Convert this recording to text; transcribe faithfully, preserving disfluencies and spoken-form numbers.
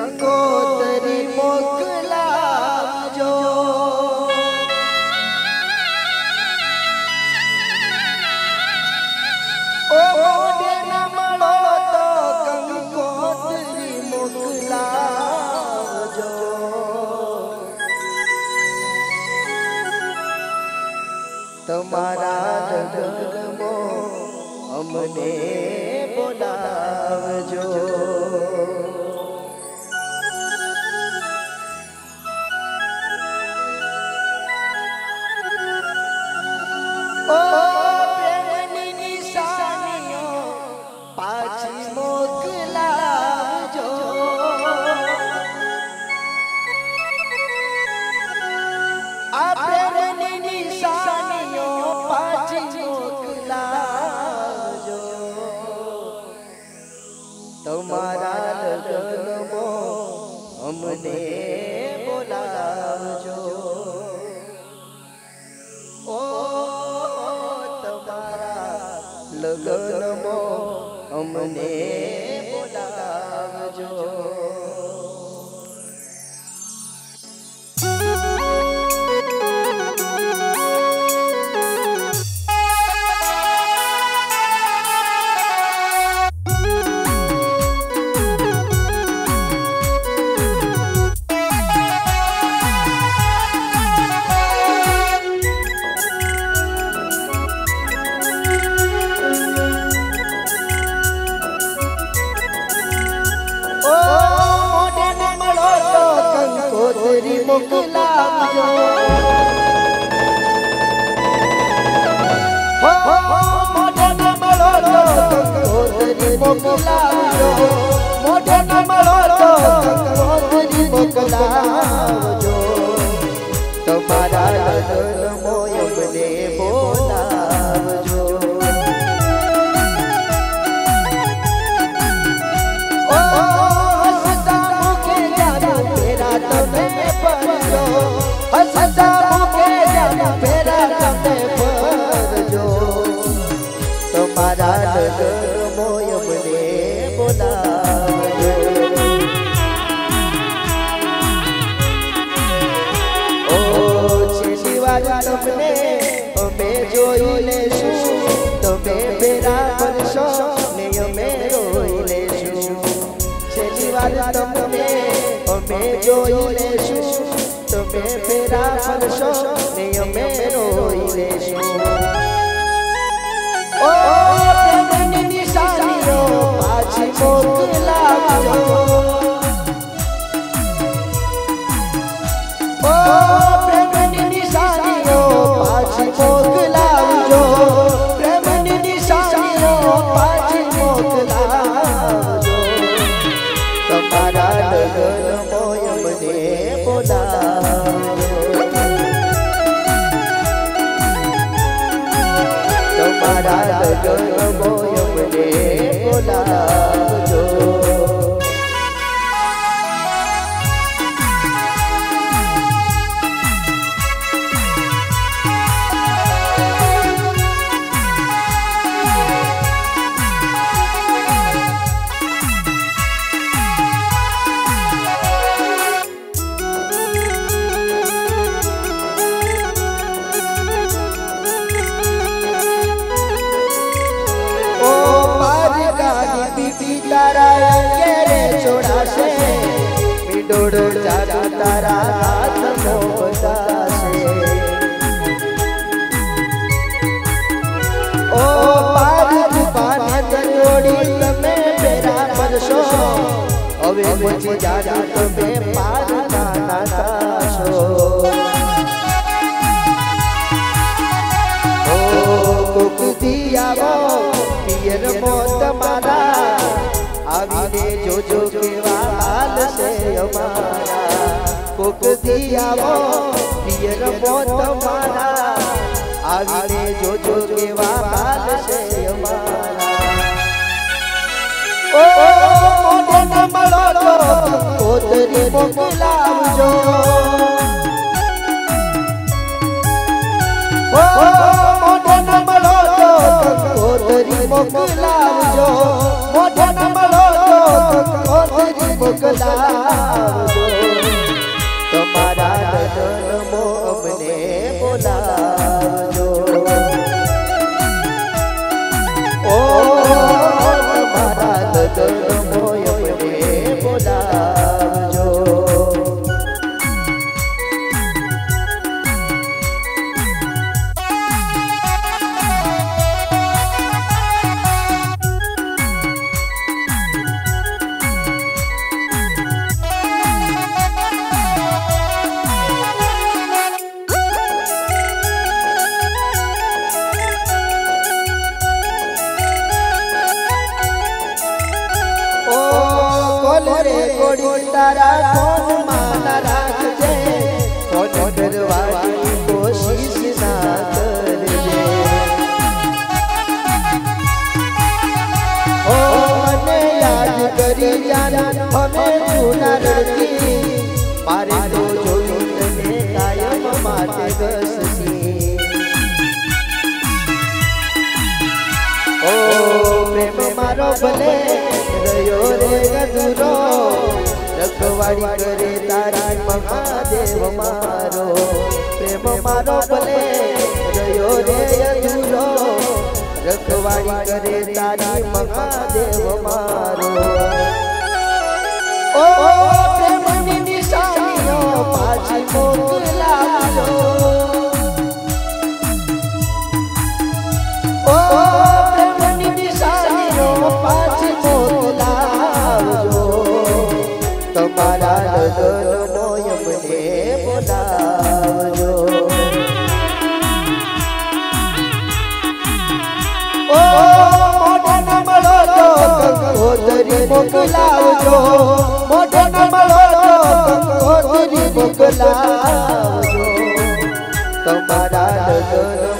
કંકોતરી મોકલાવજો ઓ મોઢે ના મળો તો કંકોતરી મોકલાવજો તમારા લગ્નમાં અમને બોલાવજો ઓ પ્રેમની નિશાનીઓ પાછી મોકલાવજો આ પ્રેમની નિશાનીઓ પાછી મોકલાવજો તમારા લગ્નમાં અમને બોલાવજો ઓ તમારા લગ્નમાં અમને બોલાવજો કંકોતરી મોકલાવજો હો મોઢે ન મળો તો કંકોતરી મોકલાવજો મોઢે ન મળો તો કંકોતરી મોકલાવજો તમારા લગ્નમાં અમને બોલાવજો તમારા લગ્નમાં અમને બોલાવજો ઓ છેલ્લી વાર તમને અમે જોઈ લેશું તમે બેરા બનશો ને અમે રોઈ લેશું છેલ્લી વાર તમને અમે જોઈ લેશું તમે બેરા બનશો ને અમે રોઈ લેશું ઓ પ્રેમની નિશાનીઓ પાછી મોકલાવજો ઓ પ્રેમની નિશાનીઓ પાછી મોકલાવજો પ્રેમની નિશાનીઓ પાછી મોકલાવજો તમારા લગ્નમાં અમને બોલાવજો તમારા લગ્નમાં અમને બોલાવજો તારા અંગે છોડાશે મીડોડ જાદુ તારા હાથમાં બતાશે ઓ પાર પાને તોડી તમે પેરા પરશો હવે પછી જાદુ તમે પાર ના થાશો ઓ કુકતી આવો પિયર મોત મારા આવીને જોજો કેવા હાલ છે અમારા કોક દી આવો પિયર મોત મારા આવીને જોજો કેવા હાલ છે અમારા ઓ મોઢે ન મળો તો કંકોતરી મોકલાવજો ઓ મોઢે ન મળો તો કંકોતરી મોકલાવજો મોઢે ન મળો તો કંકોતરી મોકલાવજો લગન મોય મને બોલાવજો. तारा फोन माना राखजे, फोन करवानी कोशिश ना करजे. ओ मने याद करी जाना हमें जूना रखी, मारे तो जोયું તને કાયમ માટે ગસતી. ओ प्रेम मारो भले रयो रे अधूरो, रखवाड़ी करे तारी महादेव मारो. प्रेम मारो भले रयो रे अधूरो, रखवाड़ी करे तारी महादेव मारो. ओ प्रेम नी निशानियो पाछी मोकलावજો. ओ प्रेम नी निशानियो पाछी मोकलावજો. તમારા લગન મોય મને બોલાવજો. ઓ મોઢે ન મળો તો કંકોત્રી મોકલાવજો. મોઢે ન મળો તો કંકોત્રી મોકલાવજો. તમારા લગન